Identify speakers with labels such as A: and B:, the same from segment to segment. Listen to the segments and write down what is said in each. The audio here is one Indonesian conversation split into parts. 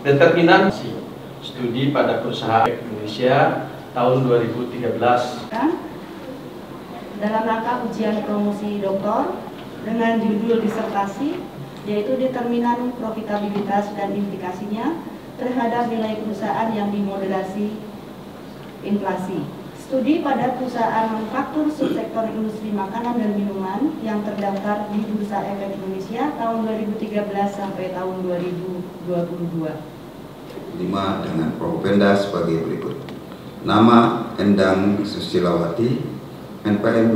A: Determinan studi pada perusahaan Indonesia tahun 2013.
B: Dalam rangka ujian promosi doktor dengan judul disertasi, yaitu determinan profitabilitas dan implikasinya terhadap nilai perusahaan yang dimoderasi inflasi. Studi pada perusahaan manufaktur subsektor industri makanan dan minuman yang terdaftar di Bursa Efek Indonesia tahun 2013 sampai tahun 2022.
C: 5 dengan Propenda sebagai berikut. Nama Endang Susilawati, NPM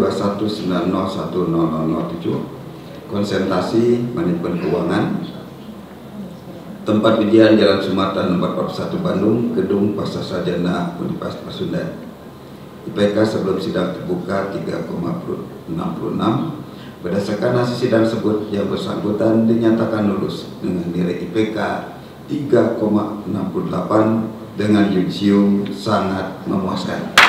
C: 219010007, konsentrasi manajemen keuangan, tempat ujian Jalan Sumatera nomor 41 Bandung, Gedung Pasca Sarjana Universitas Pasundan. IPK sebelum sidang terbuka 3,66. Berdasarkan hasil sidang tersebut, yang bersangkutan dinyatakan lulus dengan nilai IPK 3,68 dengan yudisium sangat memuaskan.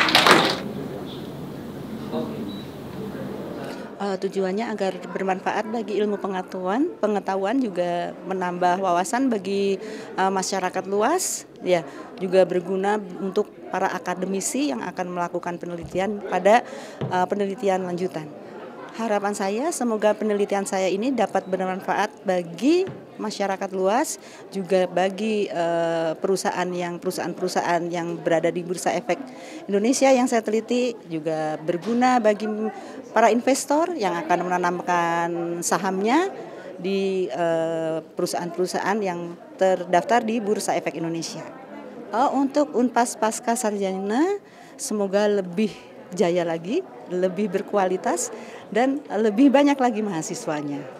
D: Tujuannya agar bermanfaat bagi ilmu pengetahuan juga menambah wawasan bagi masyarakat luas, ya juga berguna untuk para akademisi yang akan melakukan penelitian pada penelitian lanjutan. Harapan saya semoga penelitian saya ini dapat bermanfaat bagi masyarakat luas, juga bagi perusahaan-perusahaan yang berada di Bursa Efek Indonesia yang saya teliti, juga berguna bagi para investor yang akan menanamkan sahamnya di perusahaan-perusahaan yang terdaftar di Bursa Efek Indonesia. Untuk Unpas Pasca Sarjana semoga lebih jaya lagi, lebih berkualitas, dan lebih banyak lagi mahasiswanya.